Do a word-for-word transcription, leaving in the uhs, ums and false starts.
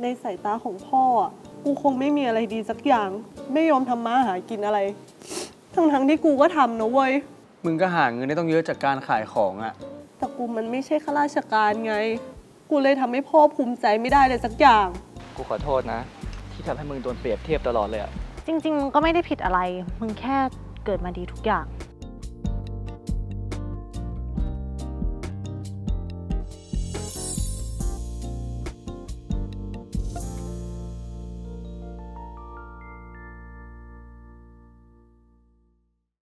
ในสายตาของพ่อกูคงไม่มีอะไรดีสักอย่างไม่ยอมทำมาหากินอะไรทั้งทั้งที่กูก็ทำนะเว้ยมึงก็หาเงินได้ต้องเยอะจากการขายของอะแต่กูมันไม่ใช่ข้าราชการไงกูเลยทำให้พ่อภูมิใจไม่ได้เลยสักอย่างกูขอโทษนะที่ทำให้มึงโดนเปรียบเทียบตลอดเลยอะจริงๆมึงก็ไม่ได้ผิดอะไรมึงแค่เกิดมาดีทุกอย่าง